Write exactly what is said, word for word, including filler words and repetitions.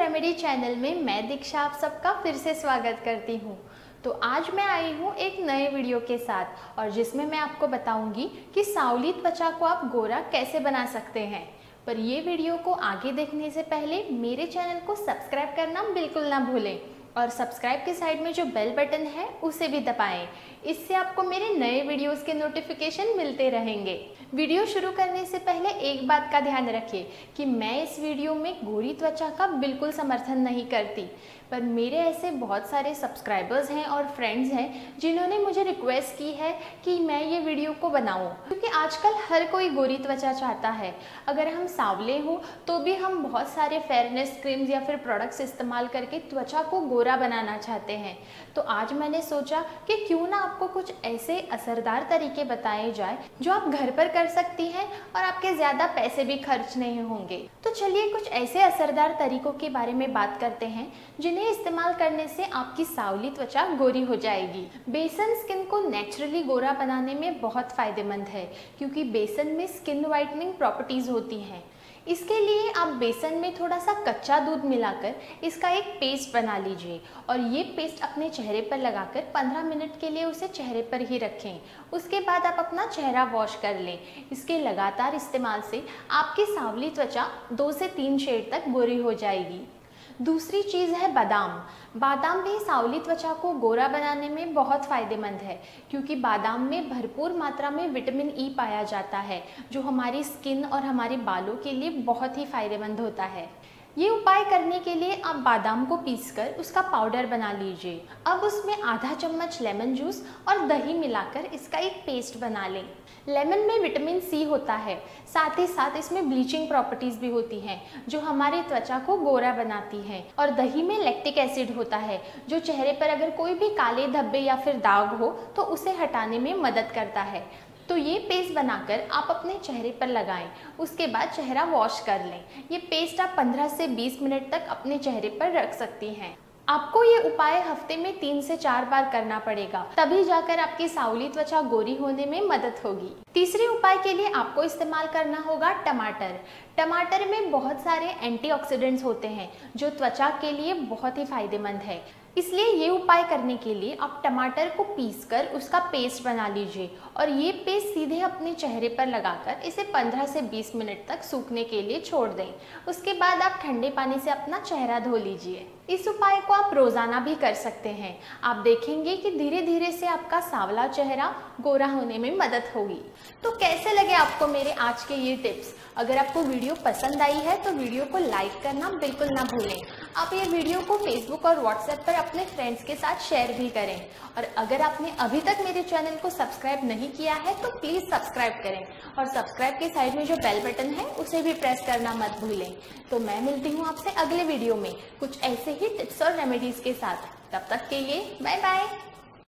Remedy channel में मैं दीक्षा आप सबका फिर से स्वागत करती हूँ। तो आज मैं आई हूँ एक नए वीडियो के साथ और जिसमें मैं आपको बताऊंगी कि सांवली त्वचा को आप गोरा कैसे बना सकते हैं। पर ये वीडियो को आगे देखने से पहले मेरे चैनल को सब्सक्राइब करना बिल्कुल ना भूलें और सब्सक्राइब के साइड में जो बेल बटन है उसे भी दबाएं। इससे आपको मेरे नए वीडियोस के नोटिफिकेशन मिलते रहेंगे। वीडियो शुरू करने से पहले एक बात का ध्यान रखिए कि मैं इस वीडियो में गोरी त्वचा का बिल्कुल समर्थन नहीं करती, पर मेरे ऐसे बहुत सारे सब्सक्राइबर्स हैं और फ्रेंड्स हैं जिन्होंने मुझे रिक्वेस्ट की है कि मैं ये वीडियो को बनाऊं, क्योंकि आजकल हर कोई गोरी त्वचा चाहता है। अगर हम सांवले हो तो भी हम बहुत सारे फेयरनेस क्रीम्स या फिर प्रोडक्ट्स इस्तेमाल करके त्वचा को गोरा बनाना चाहते हैं। तो आज मैंने सोचा कि क्यों ना आपको कुछ ऐसे असरदार तरीके बताए जाए जो आप घर पर कर सकती हैं और आपके ज़्यादा पैसे भी खर्च नहीं होंगे। तो चलिए कुछ ऐसे असरदार तरीकों के बारे में बात करते हैं जिन्हें इस्तेमाल करने से आपकी सांवली त्वचा गोरी हो जाएगी। बेसन स्किन को नेचुरली गोरा बनाने में बहुत फायदेमंद है, क्योंकि बेसन में स्किन वाइटनिंग प्रॉपर्टीज होती हैं। इसके लिए आप बेसन में थोड़ा सा कच्चा दूध मिलाकर इसका एक पेस्ट बना लीजिए और ये पेस्ट अपने चेहरे पर लगाकर पंद्रह मिनट के लिए उसे चेहरे पर ही रखें। उसके बाद आप अपना चेहरा वॉश कर लें। इसके लगातार इस्तेमाल से आपकी सांवली त्वचा दो से तीन शेड तक गोरी हो जाएगी। दूसरी चीज़ है बादाम। बादाम भी सांवली त्वचा को गोरा बनाने में बहुत फ़ायदेमंद है, क्योंकि बादाम में भरपूर मात्रा में विटामिन ई पाया जाता है जो हमारी स्किन और हमारे बालों के लिए बहुत ही फ़ायदेमंद होता है। ये उपाय करने के लिए आप बादाम को पीसकर उसका पाउडर बना लीजिए। अब उसमें आधा चम्मच लेमन जूस और दही मिलाकर इसका एक पेस्ट बना लें। लेमन में विटामिन सी होता है, साथ ही साथ इसमें ब्लीचिंग प्रॉपर्टीज़ भी होती हैं जो हमारी त्वचा को गोरा बनाती हैं। और दही में लैक्टिक एसिड होता है जो चेहरे पर अगर कोई भी काले धब्बे या फिर दाग हो तो उसे हटाने में मदद करता है। तो ये पेस्ट बनाकर आप अपने चेहरे पर लगाएं। उसके बाद चेहरा वॉश कर लें। ये पेस्ट आप पंद्रह से बीस मिनट तक अपने चेहरे पर रख सकती हैं। आपको ये उपाय हफ्ते में तीन से चार बार करना पड़ेगा, तभी जाकर आपकी सांवली त्वचा गोरी होने में मदद होगी। तीसरे उपाय के लिए आपको इस्तेमाल करना होगा टमाटर। टमाटर में बहुत सारे एंटीऑक्सीडेंट्स होते हैं जो त्वचा के लिए बहुत ही फायदेमंद है। इसलिए ये उपाय करने के लिए आप टमाटर को पीसकर उसका पेस्ट बना लीजिए और ये पेस्ट सीधे अपने चेहरे पर लगाकर इसे पंद्रह से बीस मिनट तक सूखने के लिए छोड़ दें। उसके बाद आप ठंडे पानी से अपना चेहरा धो लीजिए। इस उपाय को आप रोज़ाना भी कर सकते हैं। आप देखेंगे कि धीरे धीरे से आपका सांवला चेहरा गोरा होने में मदद होगी। तो कैसे लगे आपको मेरे आज के ये टिप्स? अगर आपको वीडियो पसंद आई है तो वीडियो को लाइक करना बिल्कुल ना भूलें। आप ये वीडियो को फेसबुक और व्हाट्सएप पर अपने फ्रेंड्स के साथ शेयर भी करें। और अगर आपने अभी तक मेरे चैनल को सब्सक्राइब नहीं किया है तो प्लीज़ सब्सक्राइब करें और सब्सक्राइब के साइड में जो बेल बटन है उसे भी प्रेस करना मत भूलें। तो मैं मिलती हूँ आपसे अगले वीडियो में कुछ ऐसे ही टिप्स और रेमेडीज़ के साथ। तब तक के लिए बाय बाय।